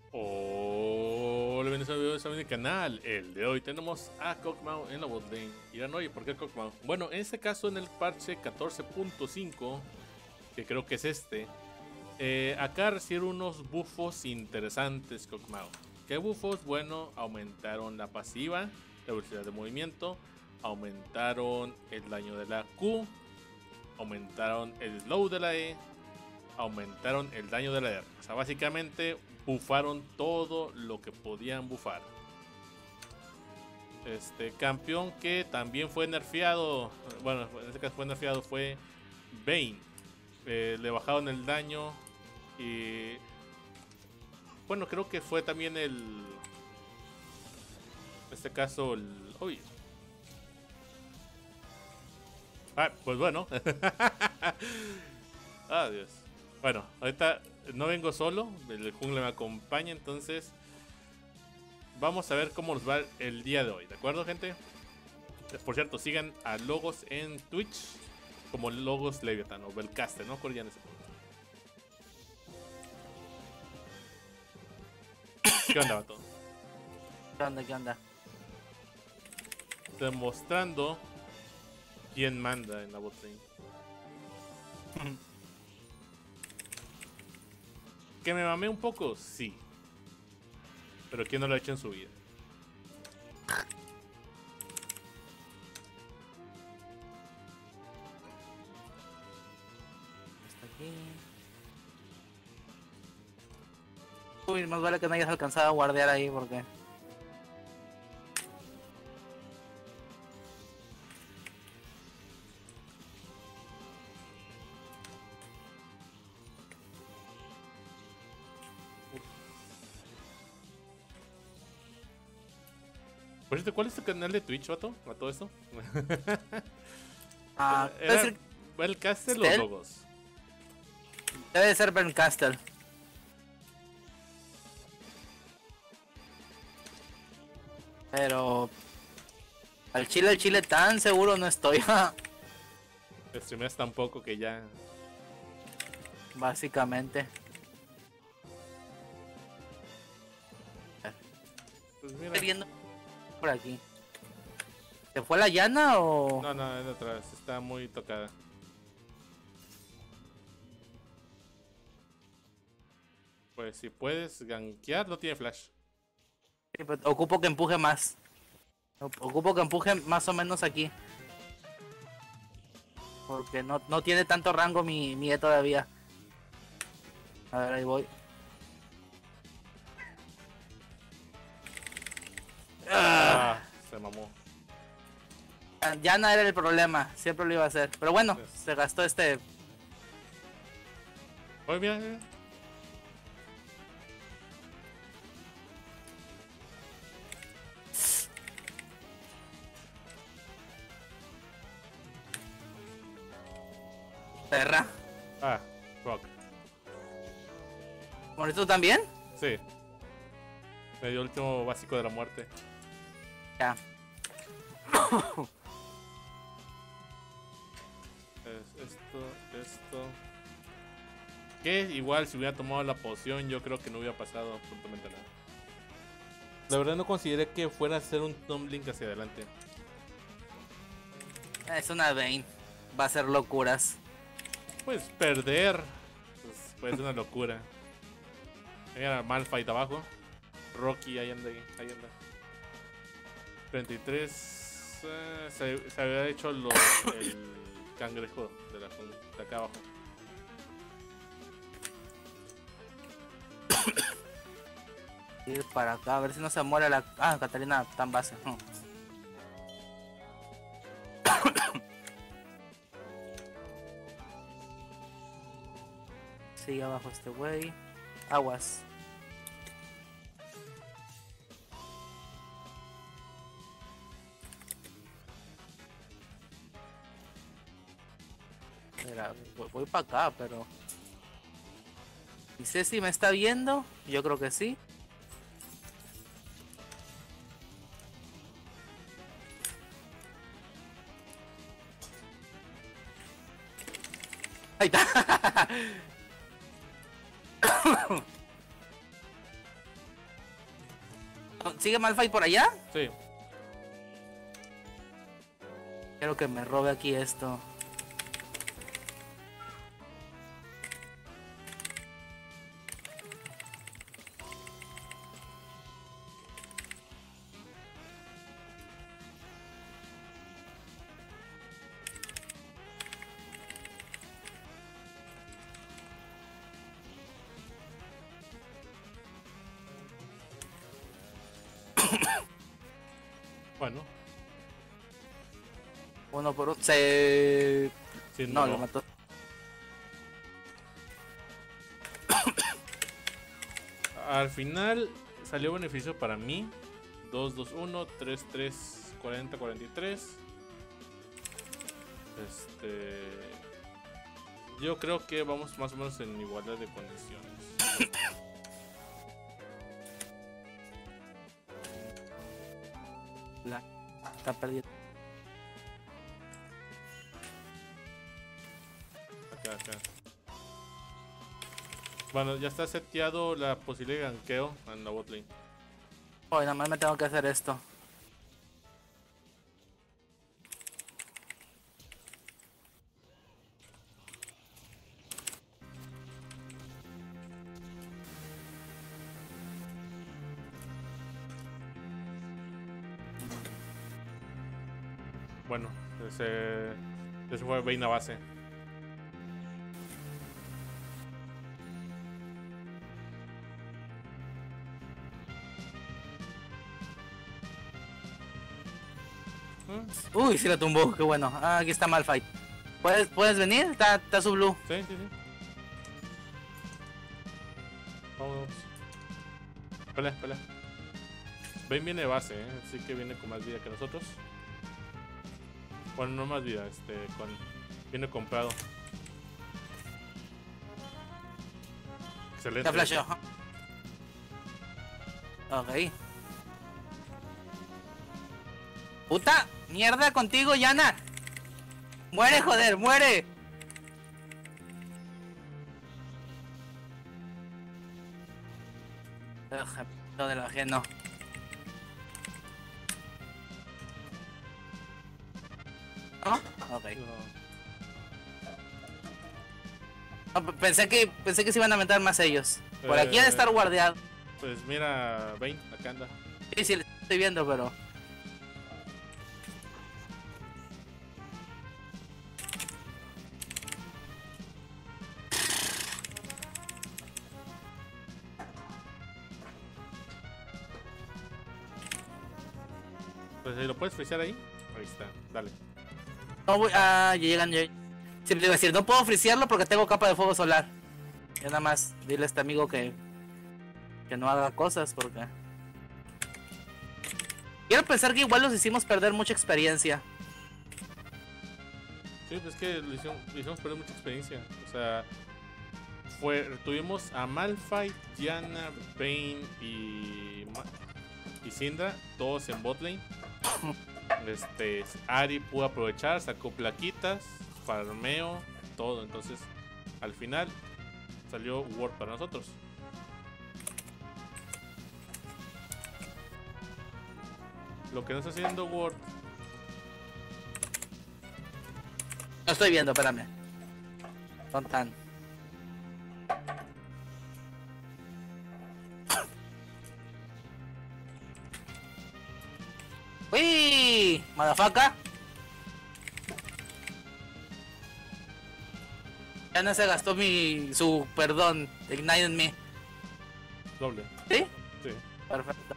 Hola, bienvenidos a mi canal. El de hoy tenemos a Kog'Maw en la botlane. Dirán, oye, ¿por qué Kog'Maw? Bueno, en este caso en el parche 14.5, que creo que es este, acá recibieron unos buffos interesantes Kog'Maw. ¿Qué buffos? Bueno, aumentaron la pasiva, la velocidad de movimiento, aumentaron el daño de la Q, aumentaron el slow de la E, aumentaron el daño de la R. O sea, básicamente bufaron todo lo que podían bufar. Campeón que también fue nerfeado. Bueno, en este caso fue nerfeado, fue Vayne. Le bajaron el daño. Y bueno, creo que fue también el. En este caso, el. Uy. Ah, pues bueno. Adiós. Bueno, ahorita no vengo solo, el jungle me acompaña, entonces vamos a ver cómo nos va el día de hoy, ¿de acuerdo, gente? Por cierto, sigan a Logos en Twitch como Logos Leviathan o Belcaster, no acuerdo ya en ese punto. ¿Qué onda, vato? ¿Qué onda? ¿Qué onda? Demostrando quién manda en la botlane. ¿Que me mamé un poco? Sí. Pero ¿quién no lo ha hecho en su vida? Está aquí. Uy, más vale que no hayas alcanzado a guardear ahí porque... Por cierto, ¿cuál es tu canal de Twitch, vato? ¿A todo esto? debe ¿Era Belcaster o Logos? debe de ser Berncastle. Pero... al chile tan seguro no estoy. Streameas tan poco que ya... Básicamente. Pues mira. Estoy viendo por aquí. ¿Se fue la llana o...? No, es de atrás, está muy tocada. Pues si puedes gankear, no tiene flash. Sí, pues, ocupo que empuje más. Ocupo que empuje más o menos aquí. Porque no tiene tanto rango mi E todavía. A ver, ahí voy. Se mamó. Ya no era el problema, siempre lo iba a hacer. Pero bueno, Sí. se gastó este... Oye, mira. perra. Ah, fuck. ¿Morito también? Sí. Me dio el último básico de la muerte. Ya. Esto. Que igual si hubiera tomado la poción, yo creo que no hubiera pasado absolutamente nada. La verdad no consideré que fuera a ser un tumbling hacia adelante. Es una Vayne. Va a ser locuras. Pues perder pues, puede ser una locura. Ahí era Malphite abajo. Rocky ahí anda. 33. Se había hecho el cangrejo de de acá abajo. Ir para acá, a ver si no se muere la... Ah, Catarina tan base. Sigue abajo este güey. Aguas. Espera, voy para acá, pero... ¿Y Ceci me está viendo? Yo creo que sí. Ahí está. ¿Sigue Malphite por allá? Sí. Quiero que me robe aquí esto. Bueno. Uno por uno. Se... Sí, No, lo mató. Al final salió beneficio para mí. 2, 2, 1, 3, 3, 40, 43. Yo creo que vamos más o menos en igualdad de condiciones. Está perdido. Acá. Bueno, ya está seteado la posibilidad de ganqueo en la botlane. Hoy nada más me tengo que hacer esto. Bueno, ese fue Vayne a base. Uy, sí la tumbó, qué bueno. Ah, aquí está Malphite. ¿Puedes venir? Está su blue. Sí. Vamos. Pelea. Vayne viene de base, así que viene con más vida que nosotros. Bueno, no más vida, viene comprado. Excelente. Te flashó. Ok. ¡Puta! ¡Mierda contigo, Yana! ¡Muere, joder! ¡Muere! Lo del ajeno. ¿No? Ok. No, pensé que se iban a meter más ellos. Por aquí han de estar guardiados. Pues mira, Vayne, acá anda. Sí, lo estoy viendo, pero... Pues si lo puedes frisear ahí. Ahí está, dale. No voy... Ah, ya llegan. Siempre iba a decir, no puedo frisearlo porque tengo capa de fuego solar. Ya nada más dile a este amigo que no haga cosas porque... Quiero pensar que igual los hicimos perder mucha experiencia. Sí, pues es que le hicimos perder mucha experiencia. O sea, tuvimos a Malphite, Diana, Vayne y Syndra, todos en botlane. Ahri pudo aprovechar, sacó plaquitas, farmeo, todo. Entonces, al final salió Ward para nosotros. Lo que no está haciendo Ward. No estoy viendo, espérame. Son tan... ¡Uy! ¡Madafaca! Ya no se gastó su perdón, Ignite en mí. Doble. ¿Sí? Sí. Perfecto.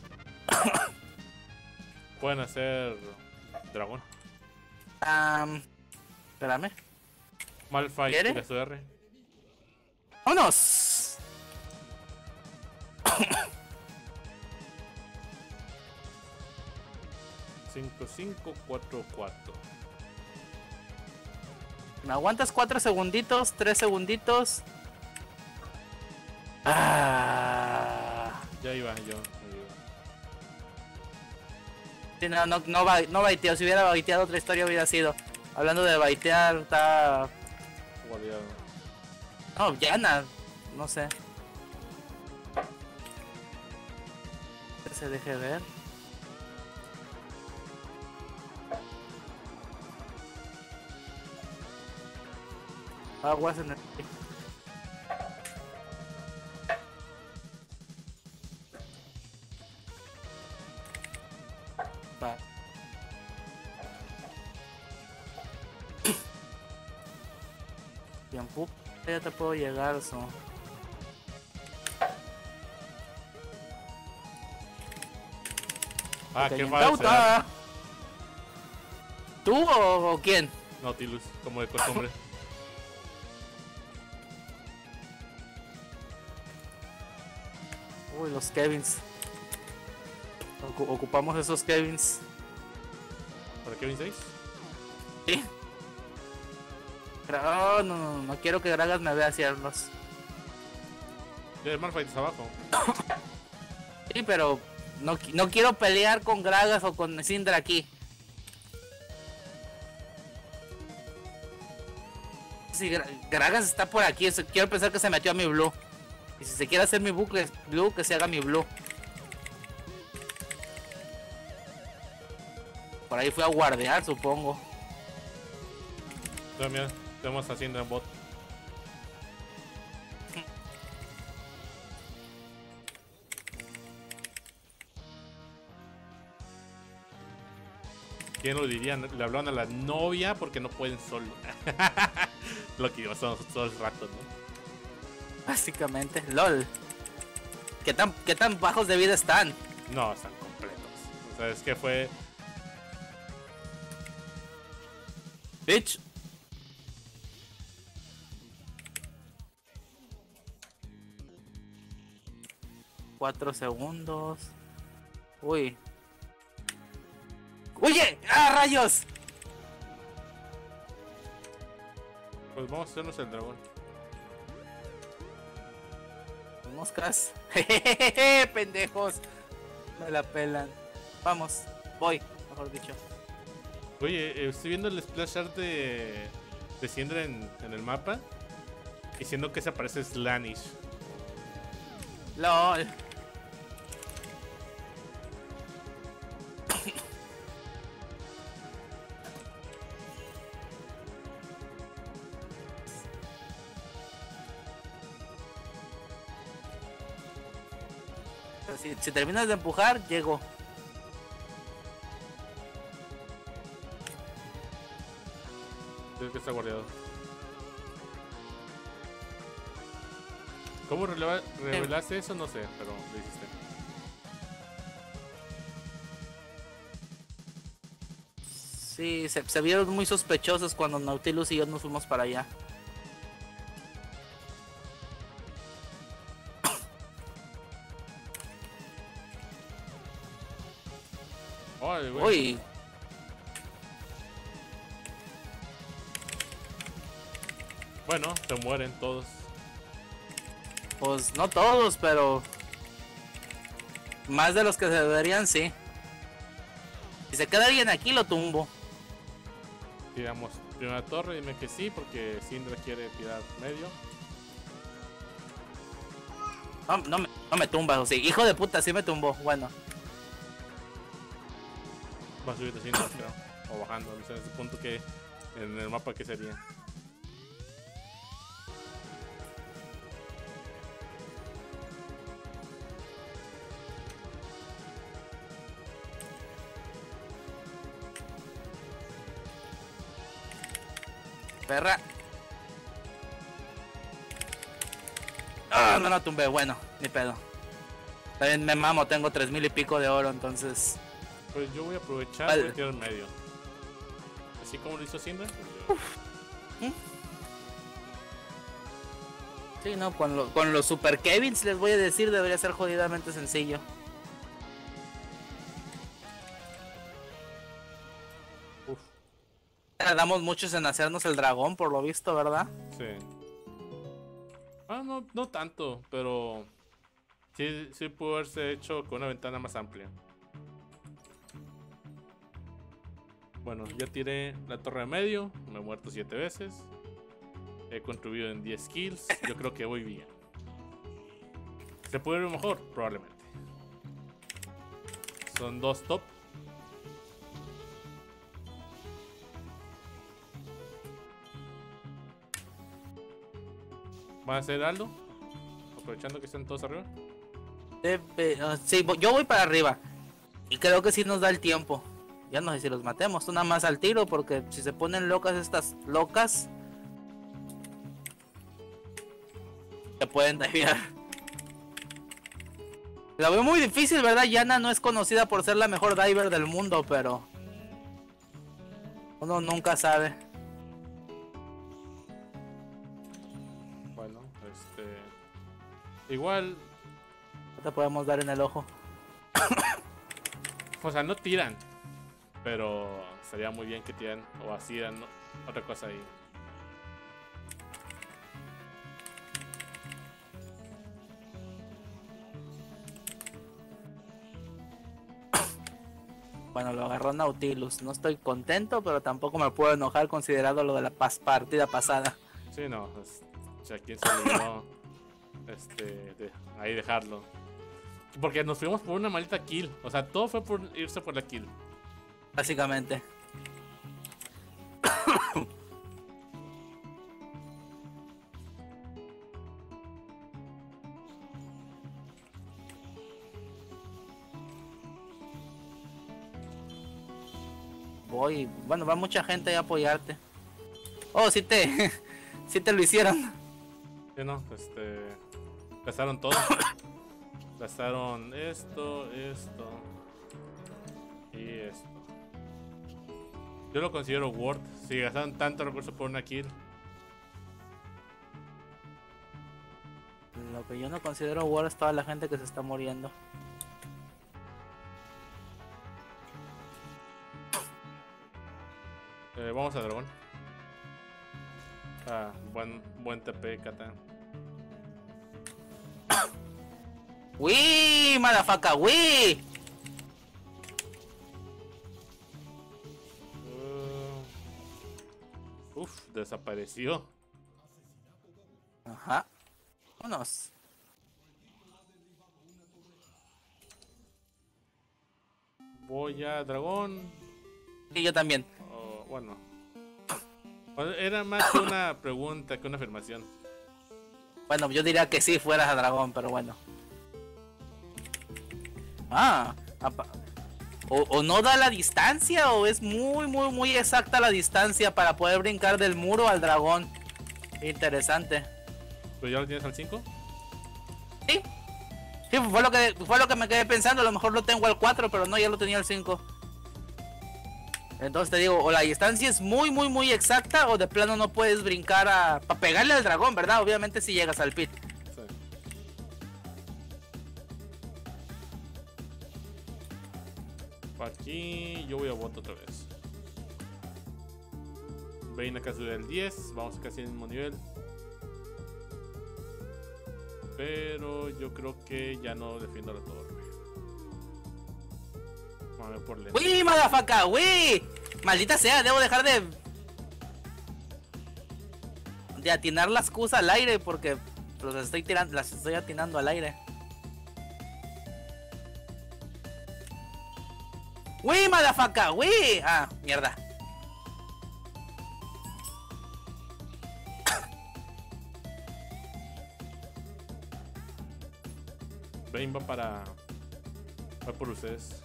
Pueden hacer dragón. Espérame. Malphite ¿Quiere? tira su R. ¡Vámonos! Cinco, 5, 4, 4. ¿Me aguantas 4 segunditos? 3 segunditos. Ah. Ya iba yo. Sí, no baiteo. Si hubiera baiteado otra historia hubiera sido. Hablando de baitear, está... Guardiado. No, Yana. No sé. se deje ver. Aguas en el... Va. Tiempo. Ya te puedo llegar, so. Ah, Te qué incauta. ¿Tú o quién? Nautilus, como de costumbre. Uy, los Kevins. Ocupamos esos Kevins. ¿Para Kevin 6? Sí. Pero no quiero que Gragas me vea hacerlos. El Malphite está abajo. Sí, pero no quiero pelear con Gragas o con Syndra aquí. Si Gragas está por aquí, quiero pensar que se metió a mi blue. Y si se quiere hacer mi bucle blue, que se haga mi blue. Por ahí fui a guardear, supongo. No, mira, tenemos haciendo en bot. ¿Quién lo diría? Le hablaban a la novia porque no pueden solo. Lo que pasamos todos los ratos, ¿no? Básicamente, LOL. ¿Qué tan bajos de vida están? No, están completos. O sea, es que fue... Bitch. Cuatro segundos. Uy. ¡Oye! ¡Ah, rayos! Pues vamos a hacernos el dragón. Moscas. Jejeje, pendejos. Me la pelan. Vamos, voy, mejor dicho. Oye, estoy viendo el splash art de Syndra en el mapa. Diciendo que se aparece Slanish. LOL. Si terminas de empujar, llego. Creo que está guardado. ¿Cómo revelaste eso? No sé, pero lo hiciste. Sí, se vieron muy sospechosos cuando Nautilus y yo nos fuimos para allá. Ay, güey. Uy. Bueno, se mueren todos. Pues no todos, pero más de los que se deberían, sí. Si se queda alguien aquí, lo tumbo. Tiramos primera torre, dime que sí, porque Syndra quiere tirar medio. No me tumbas, o sí. Hijo de puta, sí me tumbó. Bueno. Va a subir de Syndra, creo. O bajando, no sé, en ese punto que en el mapa que sería. Perra. Ah, no tumbé, bueno, ni pedo. También me mamo, tengo 3000 y pico de oro, entonces. Pues yo voy a aprovechar Vale. y tirar medio. Así como lo hizo Syndra. Pues yo... Sí, no, con los Super Kevins les voy a decir, debería ser jodidamente sencillo. Uf, Tardamos muchos en hacernos el dragón, por lo visto, ¿verdad? sí. Ah, no tanto, pero sí pudo haberse hecho con una ventana más amplia. Bueno, ya tiré la torre de medio, me he muerto 7 veces. He contribuido en 10 kills, yo creo que voy bien. ¿Se puede ver mejor? Probablemente. Son 2 top. ¿Van a hacer algo? Aprovechando que están todos arriba. Sí, yo voy para arriba. Y creo que sí nos da el tiempo. Ya no sé si los matemos. Tú nada más al tiro. Porque si se ponen locas estas locas, se pueden desviar. La veo muy difícil, ¿verdad? Yana no es conocida por ser la mejor diver del mundo, pero uno nunca sabe. Bueno, igual, No te podemos dar en el ojo. o sea, no tiran, pero sería muy bien que tiran o hacían otra cosa ahí. Bueno, lo agarró Nautilus. No estoy contento, pero tampoco me puedo enojar considerado lo de la partida pasada. Sí, no, o sea, quién se olvidó ahí dejarlo. Porque nos fuimos por una maldita kill. O sea, todo fue por irse por la kill. Básicamente. Voy, bueno, va mucha gente a apoyarte. Oh, sí sí te lo hicieron. Sí, no, gastaron todo. Gastaron esto y esto. Yo lo considero worth. Si gastaron tanto recurso por una kill. Lo que yo no considero war es toda la gente que se está muriendo. Vamos a dragón. Buen TP, Kata. ¡Wii! ¡Motherfucker! ¡Wii! Desapareció. Ajá. Vámonos. Voy a dragón. Y yo también. Bueno, era más que una pregunta que una afirmación. Bueno, yo diría que sí fueras a dragón, pero bueno. O no da la distancia, o es muy exacta la distancia para poder brincar del muro al dragón. Interesante. ¿Pero ya lo tienes al 5? Sí. Sí, fue lo que me quedé pensando. A lo mejor lo tengo al 4, pero no, ya lo tenía al 5. Entonces te digo, o la distancia es muy exacta, o de plano no puedes brincar para pegarle al dragón, ¿verdad? Obviamente si llegas al pit. Sí. Aquí yo voy a bot otra vez. Vayne acá sube el 10, vamos casi en el mismo nivel. Pero yo creo que ya no defiendo la torre. Vamos a ver por lento. ¡Uy, motherfucker! ¡Uy! Maldita sea, debo dejar de atinar las Qs al aire porque las estoy atinando al aire. ¡Uy, motherfucker! ¡Uy! Ah, mierda. Vayne va por ustedes.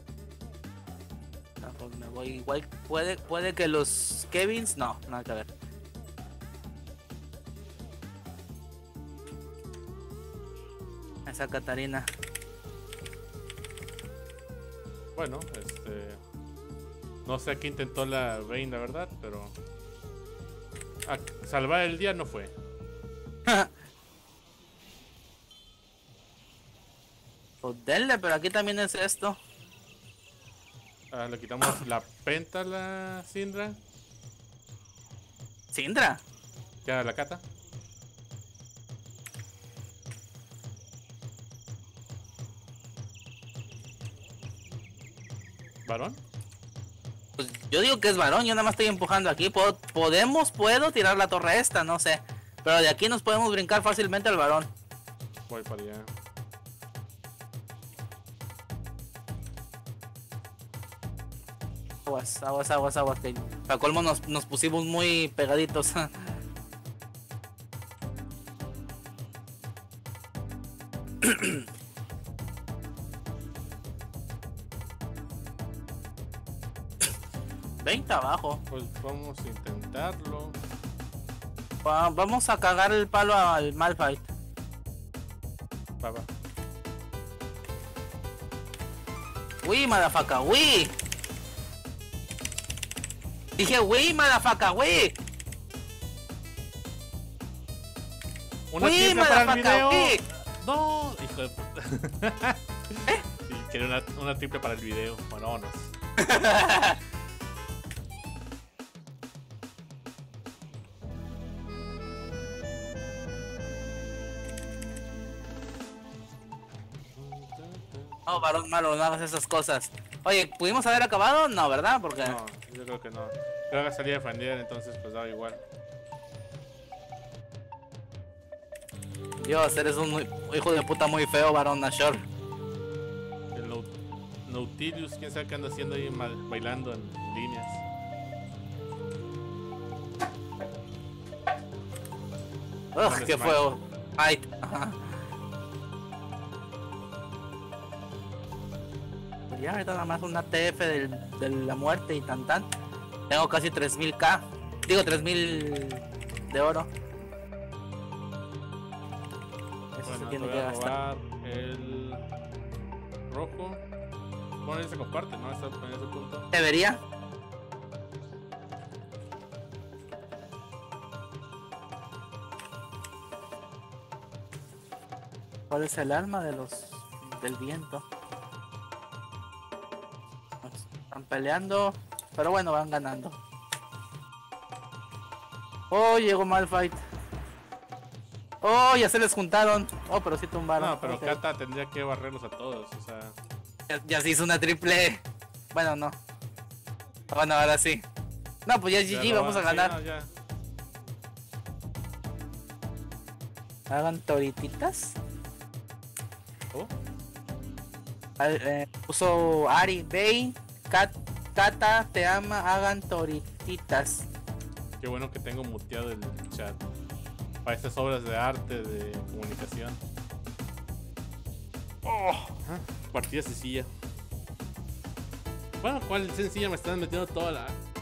Pues me voy igual. Puede que los Kevins. No, nada que ver. Esa Catarina. Bueno, no sé a qué intentó la Vayne, la verdad, pero a salvar el día no fue. Pues denle, pero aquí también es esto. Le quitamos la penta a la Syndra. ¿Syndra? Queda la Kata. ¿Varón? Pues yo digo que es varón, yo nada más estoy empujando aquí. Puedo tirar la torre esta, no sé. Pero de aquí nos podemos brincar fácilmente al varón. Voy para allá. Aguas, aguas, aguas, aguas. Que para colmo nos pusimos muy pegaditos. 20 abajo. Pues vamos a intentarlo. Vamos a cagar el palo al Malphite. Va, va. Uy, madafaca, uy. Dije, uy, madafaca, uy. Una Uy, triple para el madafaca, video. uy. No, hijo de puta. Sí, quería una triple para el video. Bueno, vámonos. No, varón malo, no hagas esas cosas. Oye, ¿pudimos haber acabado? No, ¿verdad? Porque No, yo creo que no. Creo que salía a defender, entonces pues daba igual. Dios, eres un hijo de puta muy feo, varón Nashor. El Nautilus, quién sabe qué anda haciendo ahí bailando en líneas. Ugh, qué feo. Ay, ajá. Pues ya, ahorita nada más una TF de la muerte y tan tan. Tengo casi 3000k. Digo 3000 de oro. Eso Bueno, se te tiene voy que a gastar. robar el rojo. Bueno, se comparte, ¿no? Está en ese punto. Debería. ¿Cuál es el alma de del viento? Están peleando, pero bueno, van ganando. Oh, llegó Malphite. Oh, ya se les juntaron. Oh, pero sí tumbaron. No, pero Ok. Kata tendría que barrerlos a todos, o sea. Ya se hizo una triple. Bueno, no. Bueno, ahora sí. No, pues ya es GG, vamos a ganar. Sí, no, ya. Hagan torititas. Oh, Puso Ari, Bane, Kata, te ama, hagan torititas. qué bueno que tengo muteado el chat. Para estas obras de arte, de comunicación. Oh, partida sencilla. Bueno, ¿cuál sencilla? Me están metiendo toda la